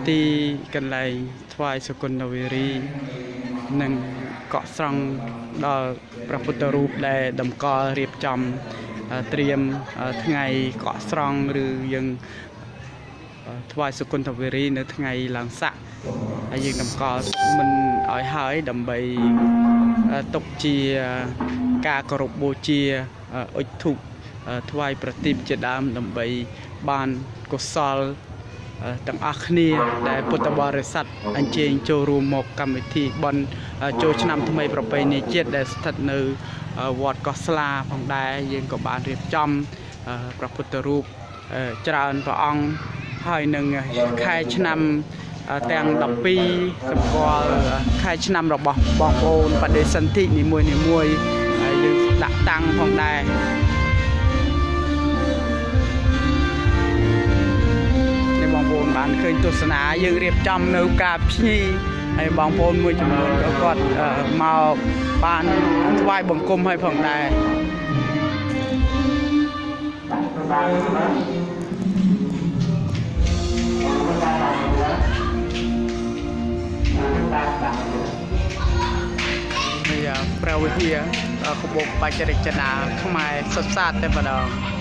ទីកន្លែងថ្វាយសុគន្ធនារីនិងកក់ស្រង់ដល់ព្រះពុទ្ធរូបដែលតម្កល់រៀបចំត្រៀមថ្ងៃកក់ស្រង់ឬយើងថ្វាយសុគន្ធនារីនៅថ្ងៃឡើងស័កហើយយើងតម្កល់មិនឲ្យហើយដើម្បីទុកជាការគោរពបូជាអុជធូបថ្វាយប្រទីបជាដើមដើម្បីបានកុសលទាំងអស់គ្នាដែលពុទ្ធបរិស័ទអញ្ជើញចូលរួមមកកម្មវិធីបុណ្យចូលឆ្នាំថ្មីប្រពៃណីជាតិដែលស្ថិតនៅវត្តកោះស្លាផងដែរយើងក៏បានរៀបចំព្រះពុទ្ធរូបច្រើនព្រះអង្គហើយនឹងខែឆ្នាំទាំង12សម្គាល់ខែឆ្នាំរបស់បងប្អូនបដិសន្ធិនីមួយហើយយើងដាក់តាំងផងដែរបងប្អូនបានឃើញទស្សនាយើងរៀបចំនៅការភ្ញីហើយបងប្អូនមួយចំនួនក៏គាត់មកបានថ្វាយបង្គំឲ្យផងដែរព្រះវិហារក្បូរបច្ចរិចនាខ្មែរសុទ្ធសាធតែម្ដង